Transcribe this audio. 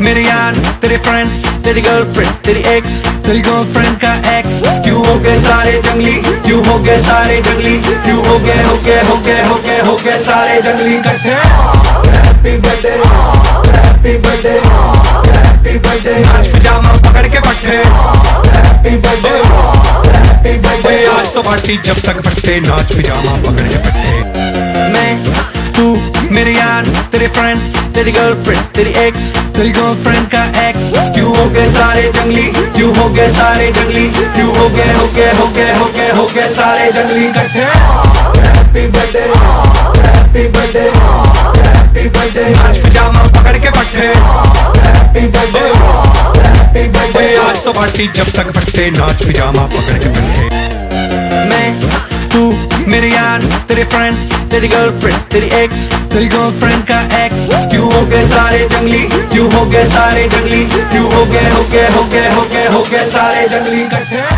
मेरे यार, तेरे फ्रेंड्स, तेरी गर्लफ्रेंड, तेरी एक्स, तेरी गर्लफ्रेंड का एक्स, क्यों हो गए सारे जंगली, क्यों हो गए सारे जंगली, क्यों हो गए सारे जंगली इकट्ठे। Happy birthday, happy birthday, happy birthday, आज पिजामा पकड़ के पट्टे। हैप्पी बर्थडे, हैप्पी बर्थडे, आज तो पार्टी जब तक फटते, नाच पिजामा पकड़ के पट्टे। मैं, तू, मेरे यार, तेरे फ्रेंड्स, तेरी गर्लफ्रेंड, तेरी एक्स, तेरी गर्लफ्रेंड का एक्स, क्यों हो गए सारे जंगली, क्यों हो गए सारे जंगली, क्यों हो गए सारे जंगली इकट्ठे। Happy birthday, happy birthday, happy birthday, आज पिजामा पकड़ के पट्टे। हैप्पी बर्थडे, हैप्पी बर्थडे, आज तो पार्टी जब तक फटते, नाच पिजामा पकड़ के पट्टे। मैं, तू, मेरे यार, तेरे फ्रेंड्स, तेरी गर्लफ्रेंड, तेरी एक्स, तेरी गर्लफ्रेंड का एक्स, क्यों हो गए सारे जंगली, क्यों हो गए सारे जंगली, क्यों हो गए सारे जंगली इकट्ठे।